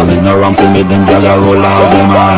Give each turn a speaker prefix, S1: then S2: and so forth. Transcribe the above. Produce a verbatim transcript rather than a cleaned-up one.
S1: Cause it's no wrong for me, them gyal a roll out them eyes.